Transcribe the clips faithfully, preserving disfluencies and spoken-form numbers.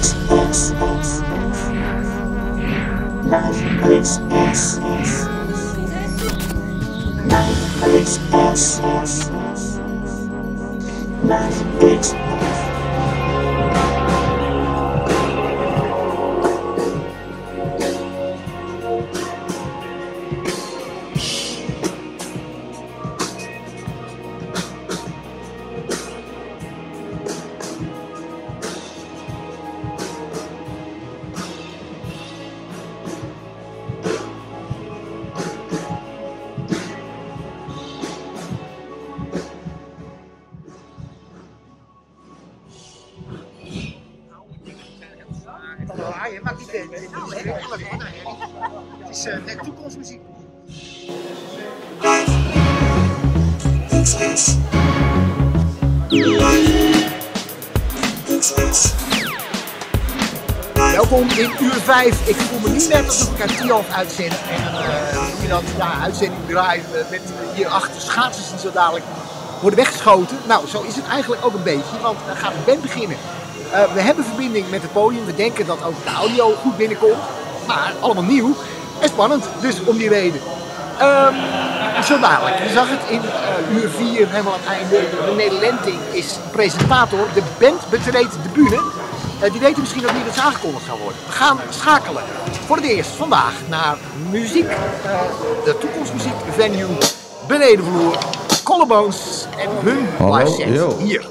Je maakt niet de, het is uh, net toekomstmuziek. Welkom in uur vijf. Ik voel me niet net alsof ik uit Tialf uitzend. En uh, hoe je dat, ja, uitzending draaien met hierachter schaatsers die zo dadelijk worden weggeschoten. Nou, zo is het eigenlijk ook een beetje, want dan gaat de band beginnen. Uh, we hebben verbinding met het podium. We denken dat ook de audio goed binnenkomt. Maar allemaal nieuw en spannend. Dus om die reden. Um, zo dadelijk. Je zag het in uh, uur vier, helemaal aan het einde. René Lenting is presentator. De band betreedt de bühne. Uh, die weten misschien ook niet dat ze aangekondigd gaan worden. We gaan schakelen voor het eerst vandaag naar muziek. Uh, de toekomstmuziek venue. Benedenvloer. Collarbones en hun live set hier.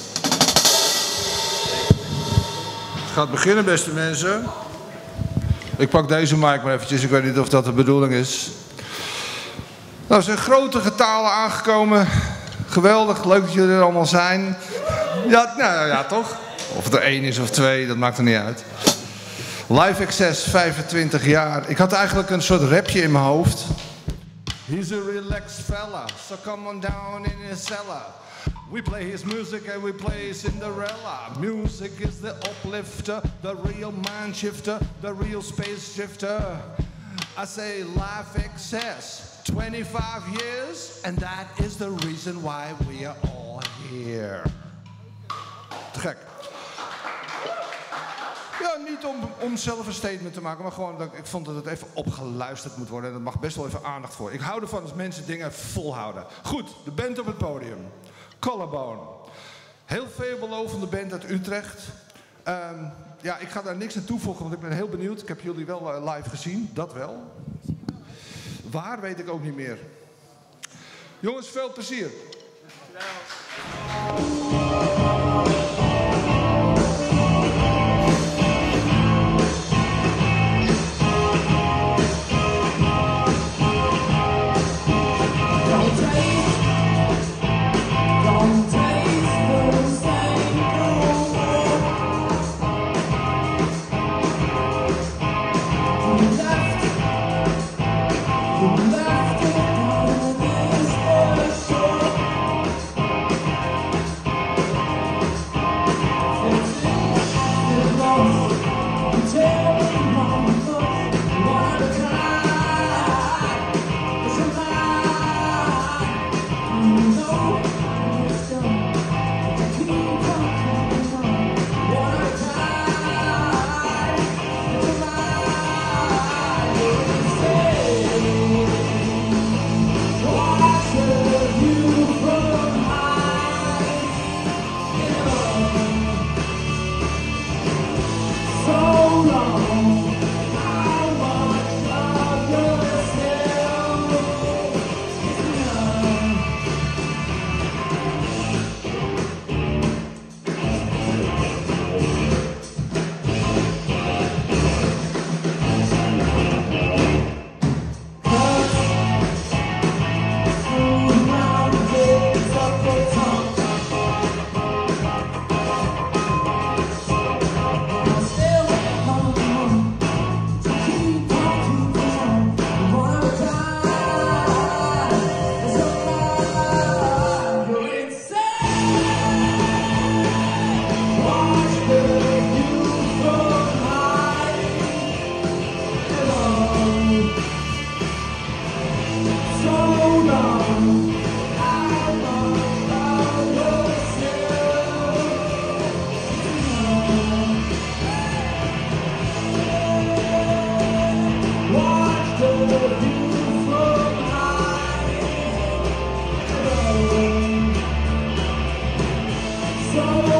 Het gaat beginnen, beste mensen. Ik pak deze mic maar eventjes, ik weet niet of dat de bedoeling is. Nou, er zijn grote getalen aangekomen. Geweldig, leuk dat jullie er allemaal zijn. Ja, nou ja, toch? Of het er één is of twee, dat maakt er niet uit. Live Access, vijfentwintig jaar. Ik had eigenlijk een soort rapje in mijn hoofd. He's a relaxed fella, so come on down in his cellar. We play his music and we play Cinderella. Music is the uplifter, the real mind shifter, the real space shifter. I say life access, twenty-five years, and that is the reason why we are all here. Te gek. Ja, niet om, om zelf een statement te maken, maar gewoon dat ik vond dat het even opgeluisterd moet worden. En er mag best wel even aandacht voor. Ik hou ervan als mensen dingen volhouden. Goed, de band op het podium. Collarbone. Heel veelbelovende band uit Utrecht. Um, ja, ik ga daar niks aan toevoegen, want ik ben heel benieuwd. Ik heb jullie wel uh, live gezien, dat wel. Waar, weet ik ook niet meer. Jongens, veel plezier.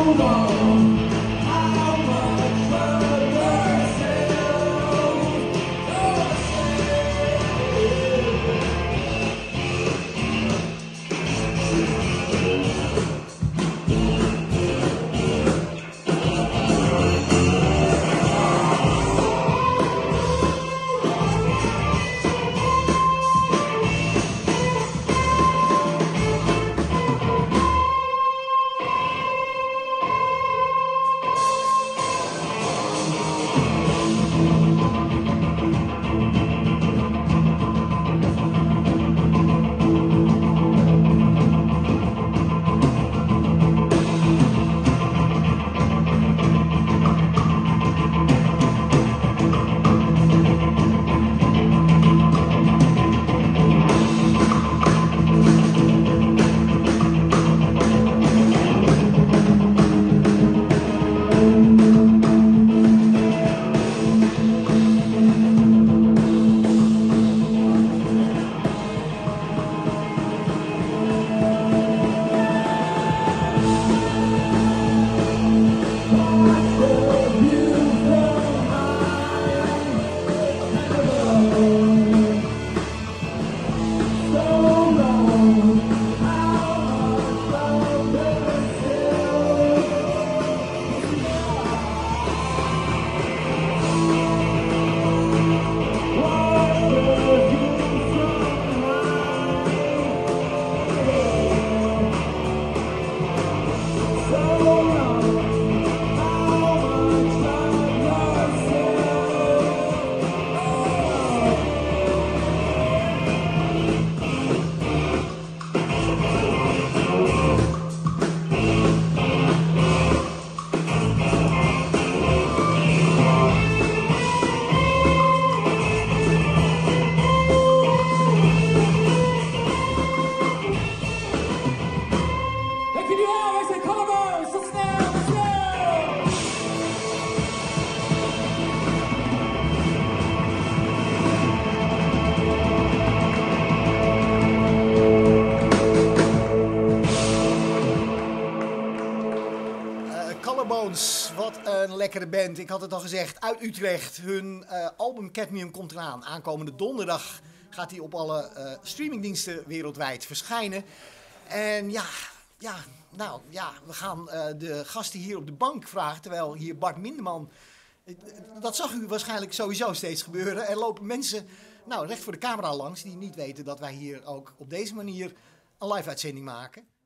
Wat een lekkere band. Ik had het al gezegd, uit Utrecht. Hun uh, album Cadmium komt eraan. Aankomende donderdag gaat hij op alle uh, streamingdiensten wereldwijd verschijnen. En ja, ja, nou ja, we gaan uh, de gasten hier op de bank vragen. Terwijl hier Bart Minderman, dat zag u waarschijnlijk sowieso steeds gebeuren. Er lopen mensen nou, recht voor de camera langs die niet weten dat wij hier ook op deze manier een live uitzending maken.